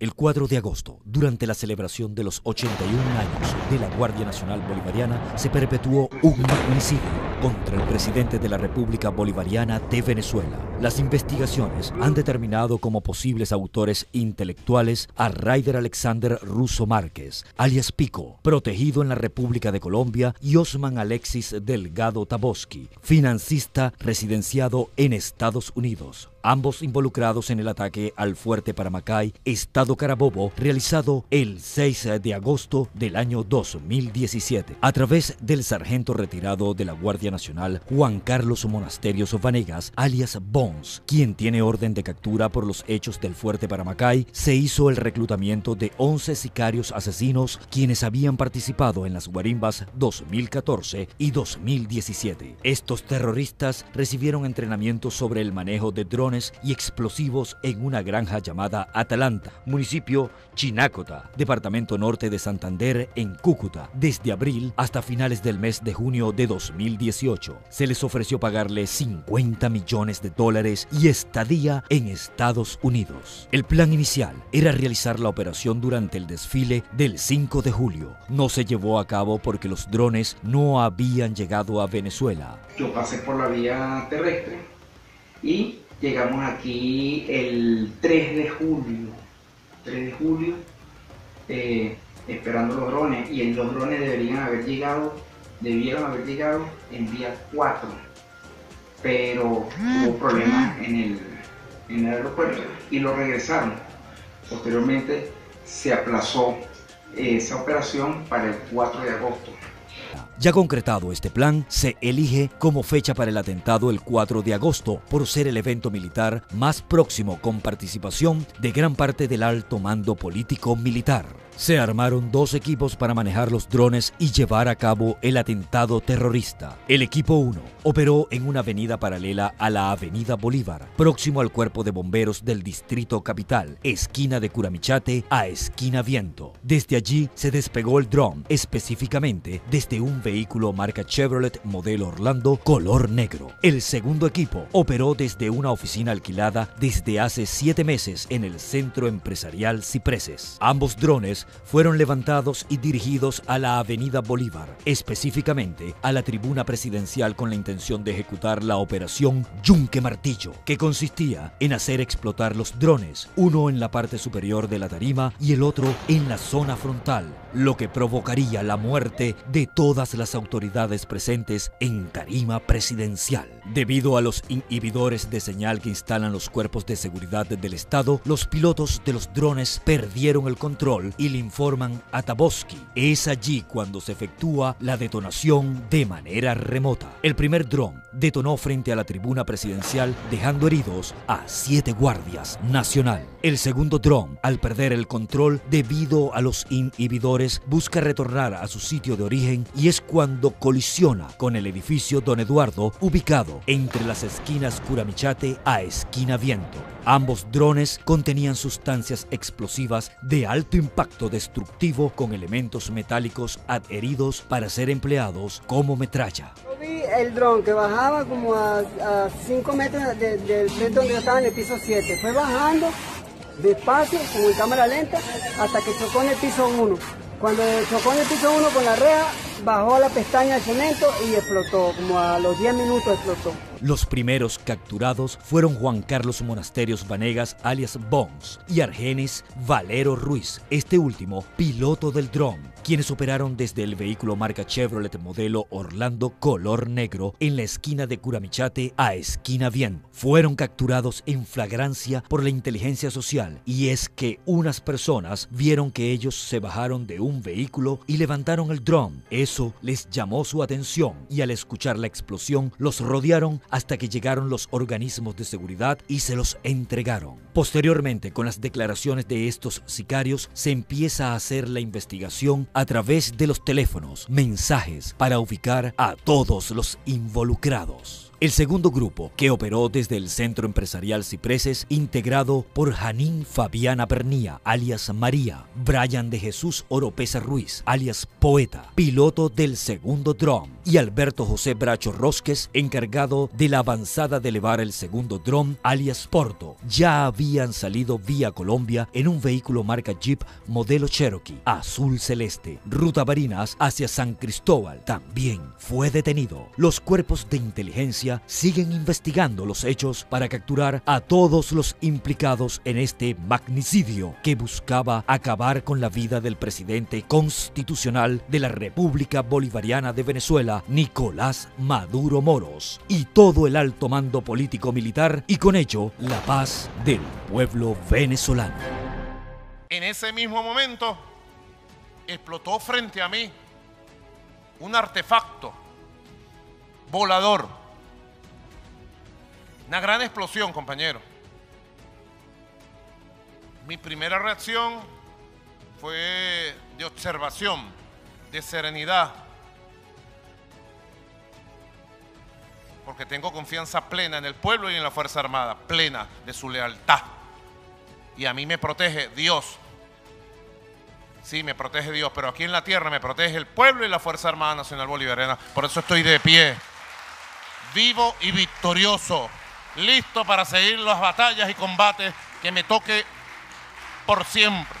El 4 de agosto, durante la celebración de los 81 años de la Guardia Nacional Bolivariana, se perpetuó un magnicidio contra el presidente de la República Bolivariana de Venezuela. Las investigaciones han determinado como posibles autores intelectuales a Raider Alexander Russo Márquez, alias Pico, protegido en la República de Colombia, y Osman Alexis Delgado Tabosky, financista residenciado en Estados Unidos, ambos involucrados en el ataque al fuerte Paramacay, Estado Carabobo, realizado el 6 de agosto del año 2017, a través del sargento retirado de la Guardia Nacional, Juan Carlos Monasterios Vanegas, alias Bones, quien tiene orden de captura por los hechos del fuerte Paramacay. Se hizo el reclutamiento de 11 sicarios asesinos, quienes habían participado en las guarimbas 2014 y 2017. Estos terroristas recibieron entrenamiento sobre el manejo de drones y explosivos en una granja llamada Atalanta, municipio Chinácota, departamento norte de Santander, en Cúcuta, desde abril hasta finales del mes de junio de 2018. Se les ofreció pagarle $50 millones y estadía en Estados Unidos. El plan inicial era realizar la operación durante el desfile del 5 de julio. No se llevó a cabo porque los drones no habían llegado a Venezuela. Yo pasé por la vía terrestre y llegamos aquí el 3 de julio, esperando los drones, y los drones debieron haber llegado en día 4, pero hubo problemas en el aeropuerto y lo regresaron. Posteriormente se aplazó esa operación para el 4 de agosto. Ya concretado este plan, se elige como fecha para el atentado el 4 de agosto, por ser el evento militar más próximo, con participación de gran parte del alto mando político militar. Se armaron 2 equipos para manejar los drones y llevar a cabo el atentado terrorista. El equipo 1 operó en una avenida paralela a la avenida Bolívar, próximo al cuerpo de bomberos del Distrito Capital, esquina de Curamichate a esquina Viento. Desde allí se despegó el dron, específicamente desde un vehículo marca Chevrolet modelo Orlando color negro. El segundo equipo operó desde una oficina alquilada desde hace 7 meses en el centro empresarial Cipreses. Ambos drones fueron levantados y dirigidos a la avenida Bolívar, específicamente a la tribuna presidencial, con la intención de ejecutar la operación Yunque Martillo, que consistía en hacer explotar los drones, uno en la parte superior de la tarima y el otro en la zona frontal, lo que provocaría la muerte de todas las autoridades presentes en tarima presidencial. Debido a los inhibidores de señal que instalan los cuerpos de seguridad del Estado, los pilotos de los drones perdieron el control y le informan a Tabosky. Es allí cuando se efectúa la detonación de manera remota. El primer dron detonó frente a la tribuna presidencial, dejando heridos a 7 guardias nacional. El segundo dron, al perder el control debido a los inhibidores, busca retornar a su sitio de origen, y es cuando colisiona con el edificio Don Eduardo, ubicado entre las esquinas Curamichate a esquina Viento. Ambos drones contenían sustancias explosivas de alto impacto destructivo con elementos metálicos adheridos para ser empleados como metralla. Yo vi el dron que bajaba como a 5 metros del frente donde yo estaba, en el piso 7. Fue bajando despacio, como en cámara lenta, hasta que chocó en el piso 1. Cuando chocó en el piso 1 con la reja, bajó a la pestaña de cemento y explotó. Como a los 10 minutos explotó. Los primeros capturados fueron Juan Carlos Monasterios Vanegas, alias Bones, y Argenis Valero Ruiz, este último piloto del dron, quienes operaron desde el vehículo marca Chevrolet modelo Orlando color negro en la esquina de Curamichate a esquina Bien. Fueron capturados en flagrancia por la inteligencia social, y es que unas personas vieron que ellos se bajaron de un vehículo y levantaron el dron. Eso les llamó su atención, y al escuchar la explosión los rodearon hasta que llegaron los organismos de seguridad y se los entregaron. Posteriormente, con las declaraciones de estos sicarios, se empieza a hacer la investigación a través de los teléfonos, mensajes, para ubicar a todos los involucrados. El segundo grupo, que operó desde el Centro Empresarial Cipreses, integrado por Janín Fabiana Pernía, alias María, Brian de Jesús Oropesa Ruiz, alias Poeta, piloto del segundo dron, y Alberto José Bracho Rosques, encargado de la avanzada de elevar el segundo dron, alias Porto, ya habían salido vía Colombia en un vehículo marca Jeep modelo Cherokee, azul celeste, ruta Barinas hacia San Cristóbal. También fue detenido. Los cuerpos de inteligencia siguen investigando los hechos para capturar a todos los implicados en este magnicidio que buscaba acabar con la vida del presidente constitucional de la República Bolivariana de Venezuela, Nicolás Maduro Moros, y todo el alto mando político-militar, y con ello la paz del pueblo venezolano. En ese mismo momento explotó frente a mí un artefacto volador. Una gran explosión, compañero. Mi primera reacción fue de observación, de serenidad, porque tengo confianza plena en el pueblo y en la Fuerza Armada, plena de su lealtad. Y a mí me protege Dios. Sí, me protege Dios, pero aquí en la tierra me protege el pueblo y la Fuerza Armada Nacional Bolivariana. Por eso estoy de pie, vivo y victorioso, listo para seguir las batallas y combates que me toque por siempre.